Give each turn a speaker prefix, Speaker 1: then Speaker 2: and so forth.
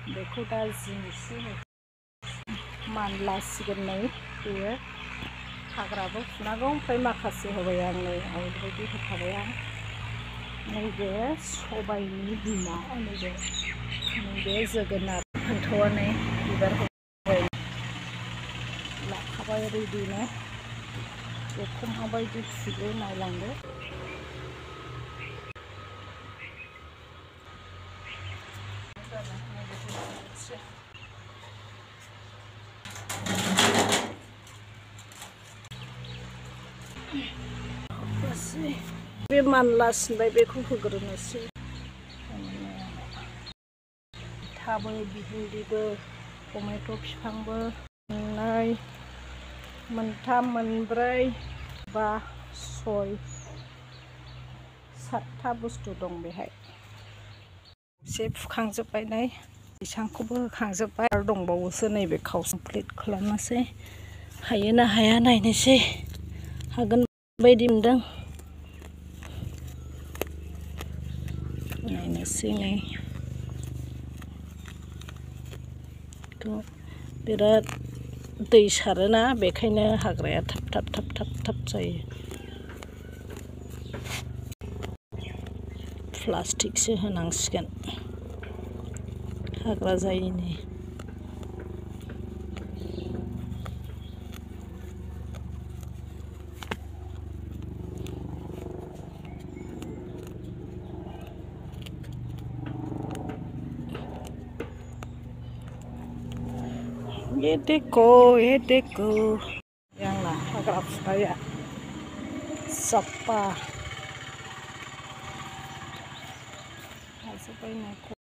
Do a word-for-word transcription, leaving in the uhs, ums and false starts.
Speaker 1: बेखौ दा जिनोसै मानलासिगोन नै बेयो हाग्राबो फुनांगौ ओमफ्राय माखासे होबाय आं नै अलरेडि होखाबाय आं नैबे सबायनि बिमा नैबे नैबे जोगोनार फान्थावआ नै बिबार होबाय लाखाबाय रेडिनो बेखौ माबायदि फुयो नायलांदो। बे मानला सिनबाय बेखौ होग्रोनोसै थाबो भिन्दिबो टमेट' बिफांबो मोननै मोनथाम मोनब्रै बा सय सातथा बुस्थु दं बेहाय एसे फुखांजोब्बाय नै बैसांखौबो होखांजोब्बाय आरो दंबावोसो नैबे खावसे कमप्लिट खालामनोसै हायो ना हाया नायनोसै हागोन बायदि मोनदों नायनोसै नै बिराद दै सारोना बेखायनो हाग्राया थाब थाब थाब थाब थाब जायो प्लास्टिकसो होनांसिगोन हाग्रा जायिनि ये देखो ये देखो आंना हाग्रा फुनाया साफा हाजोब्बाय